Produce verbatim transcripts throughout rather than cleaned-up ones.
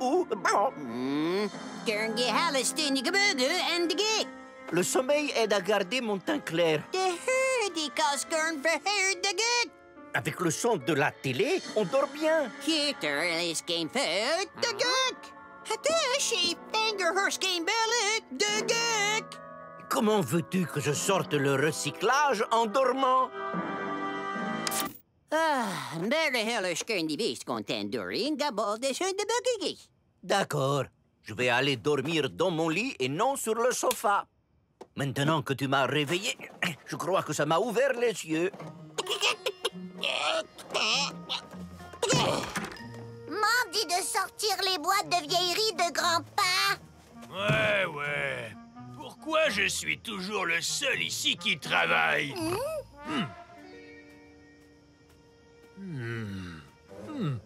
où? Hmm. Kern ge halestindige buggen en de ge. Le sommeil aide à garder mon teint clair. De heur die kaskern verheert de gut. Avec le son de la télé, on dort bien. Gieter is geen fout de gut. Het is she finger her geen bellet de gut. Comment veux-tu que je sorte le recyclage en dormant? Ah, daar de helle skern die beest content doorheen gabald is hun de buggetjes. D'accord. Je vais aller dormir dans mon lit et non sur le sofa. Maintenant que tu m'as réveillé, je crois que ça m'a ouvert les yeux. Maman dit de sortir les boîtes de vieilleries de grand-pa. Ouais, ouais. Pourquoi je suis toujours le seul ici qui travaille? Mmh. Hmm. Hmm.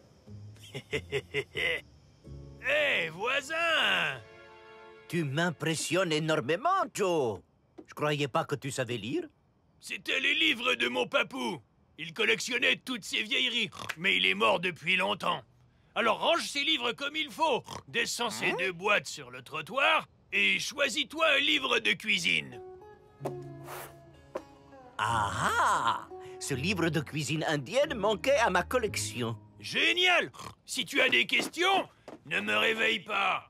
Hé, voisin! Tu m'impressionnes énormément, Joe. Je croyais pas que tu savais lire. C'était les livres de mon papou. Il collectionnait toutes ces vieilleries, mais il est mort depuis longtemps. Alors range ces livres comme il faut, descends ces deux boîtes sur le trottoir et choisis-toi un livre de cuisine. Ah ah! Ce livre de cuisine indienne manquait à ma collection. Génial! Si tu as des questions, ne me réveille pas.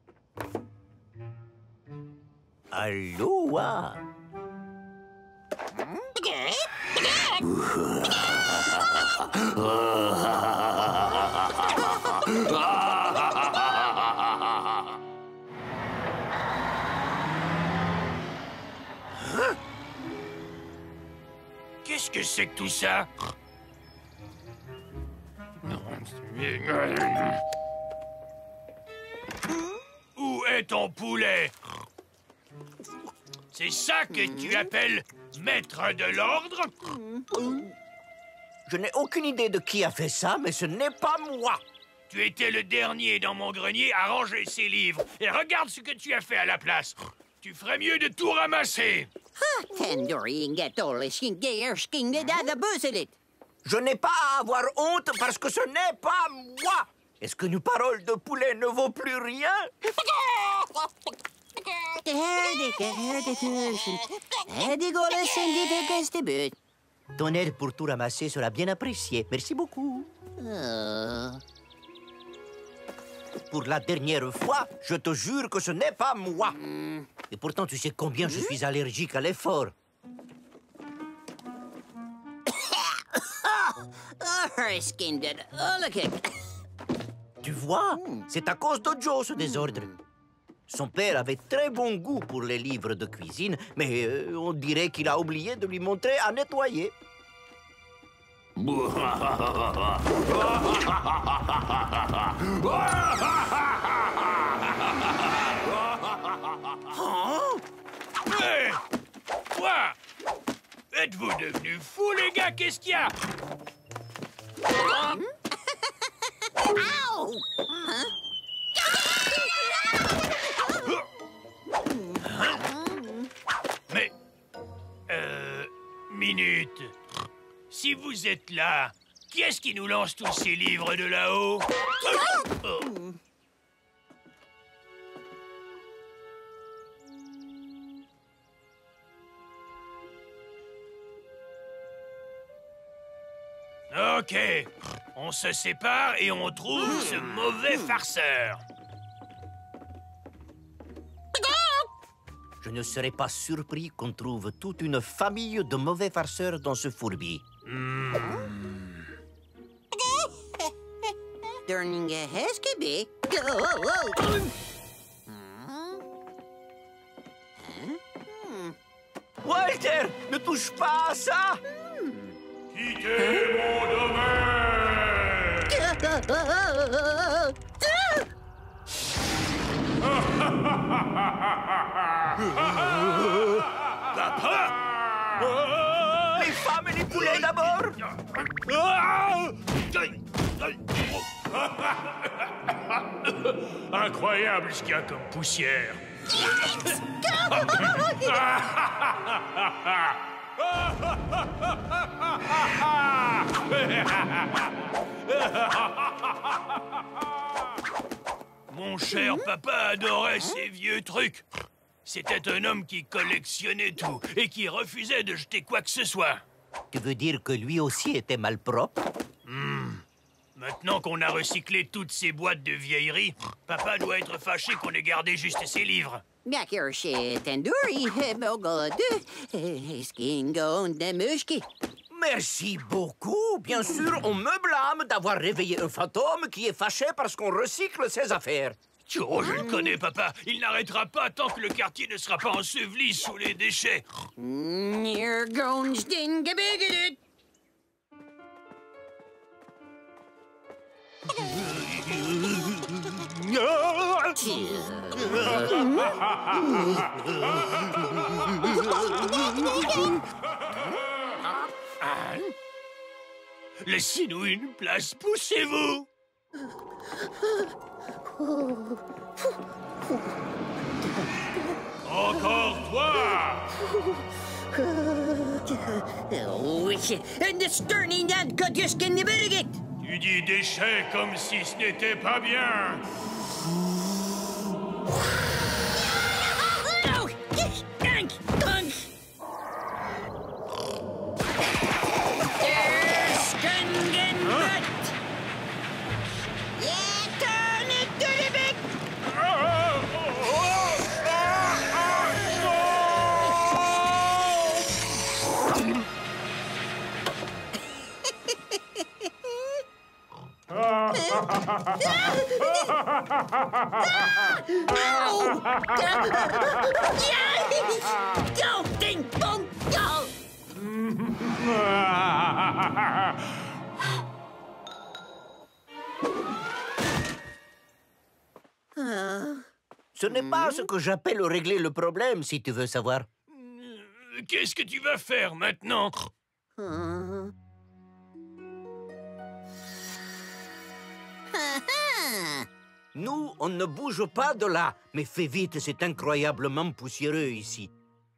Aloha! Qu'est-ce que c'est que tout ça? Où est ton poulet? C'est ça que tu appelles maître de l'ordre? Je n'ai aucune idée de qui a fait ça, mais ce n'est pas moi. Tu étais le dernier dans mon grenier à ranger ces livres. Et regarde ce que tu as fait à la place. Tu ferais mieux de tout ramasser. Ah, ten doorheen get alle skin geer skin de da de buzzelit. Je n'ai pas à avoir honte parce que ce n'est pas moi. Est-ce que nos paroles de poulet ne vaut plus rien? De herde, de herde tussen. Herde goles in die buggetste buurt. Ton aide pour tout ramasser sera bien appréciée. Merci beaucoup. Oh. Pour la dernière fois, je te jure que ce n'est pas moi. Mm. Et pourtant, tu sais combien je suis allergique à l'effort. Oh, skin de alle kik. Tu vois, c'est à cause de Joe ce désordre. Son père avait très bon goût pour les livres de cuisine, mais euh, on dirait qu'il a oublié de lui montrer à nettoyer. Hé! Quoi? Êtes-vous devenus fous, les gars? Qu'est-ce qu'il y a? Au! Mais... Euh... Minute. Si vous êtes là, qui est-ce qui nous lance tous ces livres de là-haut? Oh. Ok, on se sépare et on trouve ce mauvais farceur. Je ne serais pas surpris qu'on trouve toute une famille de mauvais farceurs dans ce fourbi. Hmm. Durninge heskebe. Oh, oh, oh. Walter, ne touche pas à ça! Quittez mon domaine! Papa! Les femmes et les poulets d'abord! Incroyable ce qu'il y a comme poussière! Mon cher papa adorait ces vieux trucs. C'était un homme qui collectionnait tout et qui refusait de jeter quoi que ce soit. Tu veux dire que lui aussi était malpropre? Hmm. Maintenant qu'on a recyclé toutes ces boîtes de vieilleries, papa doit être fâché qu'on ait gardé juste ses livres. Back here, shit, and dory, bogod, skingo, demushki. Merci beaucoup. Bien sûr, on me blâme d'avoir réveillé un fantôme qui est fâché parce qu'on recycle ses affaires. Oh, je le connais, papa. Il n'arrêtera pas tant que le quartier ne sera pas enseveli sous les déchets. Near gones, dingabigoted. Anne, laissez-nous une place, poussez-vous. Encore toi. Oh, and the sterning that got your skin the bigot. Tu dis déchets comme si ce n'était pas bien. No! Dunk! Dunk! Skungen butt! Yeah, turn it to the big! Go, ding, boom, go! Ce n'est pas ce que j'appelle régler le problème, si tu veux savoir. Qu'est-ce que tu vas faire maintenant? Nous, on ne bouge pas de là. Mais fais vite, c'est incroyablement poussiéreux ici.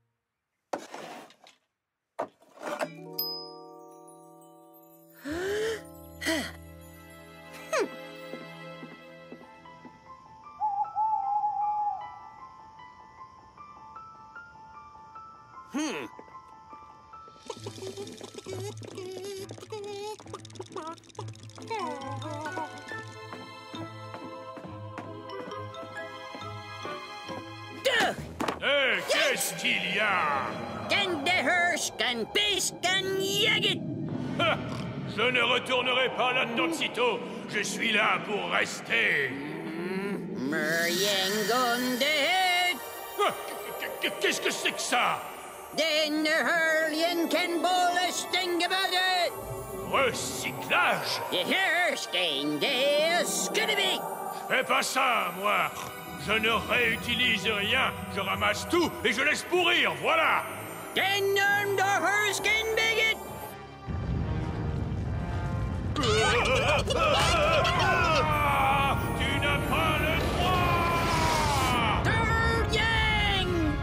Hmm. Hé, qu'est-ce qu'il y a? Can the hearse, can peace, can yagit! Ha! Je ne retournerai pas là-dedans de sitôt. Je suis là pour rester. Muryangon the head! Ah, qu'est-ce que c'est que ça? Then the hurlien can bowl a sting about it! Recyclage? The hearse can the skiddy. Je fais pas ça, moi. Je ne réutilise rien. Je ramasse tout et je laisse pourrir, voilà. Then um, the hearse can bigot! Ah, tu n'as pas le droit. Turbyang!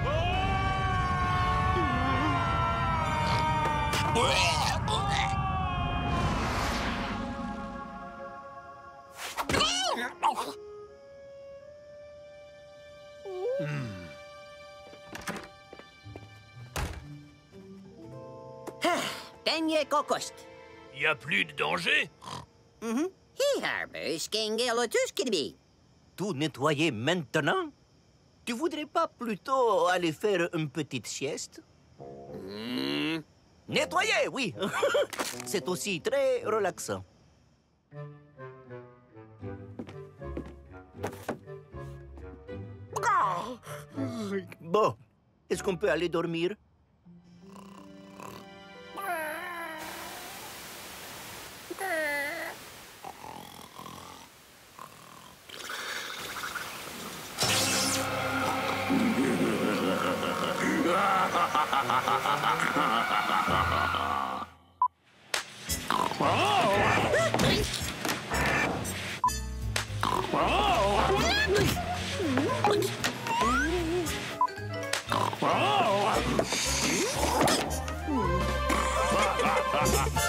Then ye kokost. Il n'y a plus de danger? Mhm. He harbor skengelo Tout nettoyer maintenant? Tu voudrais pas plutôt aller faire une petite sieste? Mm. Nettoyer, oui. C'est aussi très relaxant. Bon, est-ce qu'on peut aller dormir? Oh!